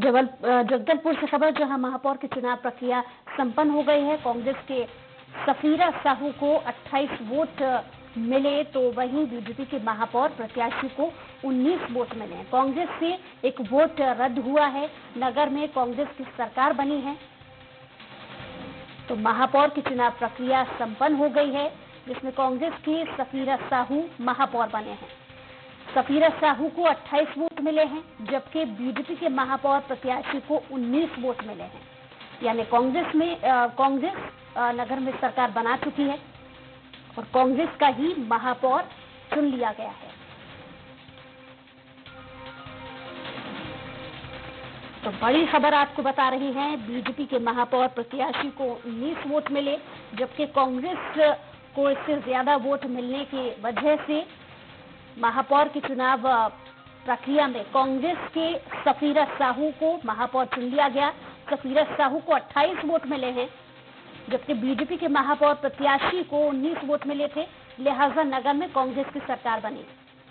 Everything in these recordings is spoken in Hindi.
जगदलपुर से खबर, जहां महापौर की चुनाव प्रक्रिया संपन्न हो गई है। कांग्रेस के सफीरा साहू को 28 वोट मिले, तो वहीं बीजेपी के महापौर प्रत्याशी को 19 वोट मिले। कांग्रेस से एक वोट रद्द हुआ है। नगर में कांग्रेस की सरकार बनी है, तो महापौर की चुनाव प्रक्रिया संपन्न हो गई है, जिसमें कांग्रेस के सफीरा साहू महापौर बने हैं। सफीरा साहू को 28 वोट मिले हैं, जबकि बीजेपी के महापौर प्रत्याशी को 19 वोट मिले हैं। यानी कांग्रेस नगर में सरकार बना चुकी है और कांग्रेस का ही महापौर चुन लिया गया है। तो बड़ी खबर आपको बता रही हैं, बीजेपी के महापौर प्रत्याशी को 19 वोट मिले, जबकि कांग्रेस को इससे ज्यादा वोट मिलने की वजह से महापौर की चुनाव प्रक्रिया में कांग्रेस के सफीरा साहू को महापौर चुन लिया गया। सफीरा साहू को 28 वोट मिले हैं, जबकि बीजेपी के महापौर प्रत्याशी को 19 वोट मिले थे। लिहाजा नगर में कांग्रेस की सरकार बनी।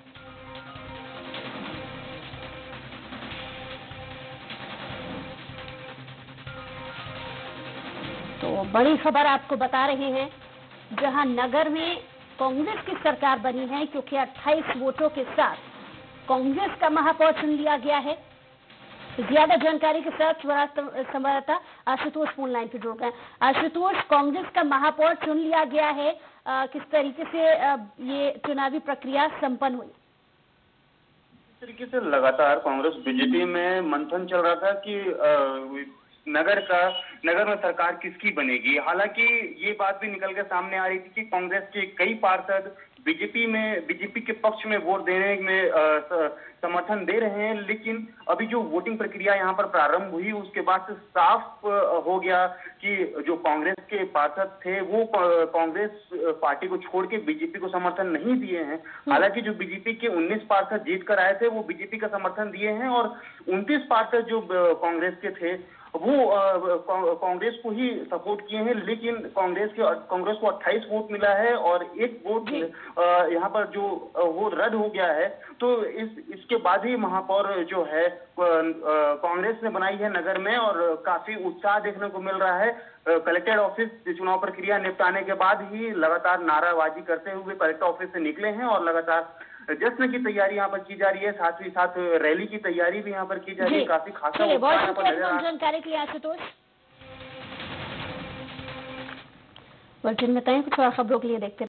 तो बड़ी खबर आपको बता रहे हैं, जहां नगर में कांग्रेस की सरकार बनी है, क्योंकि 28 वोटों के साथ कांग्रेस का महापौर चुन लिया गया है। ज्यादा जानकारी के साथ संवाददाता आशुतोष फोन लाइन पर जुड़ गए। आशुतोष, कांग्रेस का महापौर चुन लिया गया है, किस तरीके से ये चुनावी प्रक्रिया संपन्न हुई? इस तरीके से लगातार कांग्रेस बीजेपी में मंथन चल रहा था कि नगर में सरकार किसकी बनेगी। हालांकि ये बात भी निकल के सामने आ रही थी कि कांग्रेस के कई पार्षद बीजेपी के पक्ष में वोट देने में समर्थन दे रहे हैं, लेकिन अभी जो वोटिंग प्रक्रिया यहाँ पर प्रारंभ हुई, उसके बाद से साफ हो गया कि जो कांग्रेस के पार्षद थे वो कांग्रेस पार्टी को छोड़ के बीजेपी को समर्थन नहीं दिए हैं। हालांकि जो बीजेपी के 19 पार्षद जीत कर आए थे वो बीजेपी का समर्थन दिए हैं, और 29 पार्षद जो कांग्रेस के थे वो कांग्रेस को ही सपोर्ट किए हैं। लेकिन कांग्रेस को 28 वोट मिला है और एक वोट यहाँ पर जो वो रद्द हो गया है। तो इसके बाद ही महापौर जो है कांग्रेस ने बनाई है नगर में, और काफी उत्साह देखने को मिल रहा है। कलेक्टर ऑफिस चुनाव प्रक्रिया निपटाने के बाद ही लगातार नाराबाजी करते हुए कलेक्टर ऑफिस से निकले हैं, और लगातार जश्न की तैयारी यहाँ पर की जा रही है। साथ ही साथ रैली की तैयारी भी यहाँ पर की जा रही है। काफी खासा जानकारी के लिए आशुतोष। बुलेटिन में कुछ और खबरों के लिए देखते